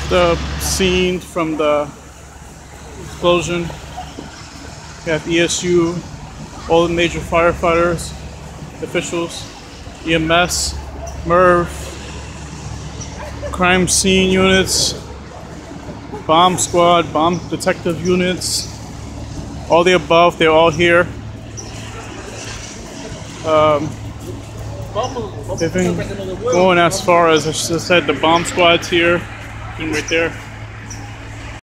the scene from the explosion. We have ESU, all the major firefighters, officials, EMS, MERV, crime scene units, bomb squad, bomb detective units, all the above, they're all here. They've been going as far as I just said, the bomb squad's here, and right there.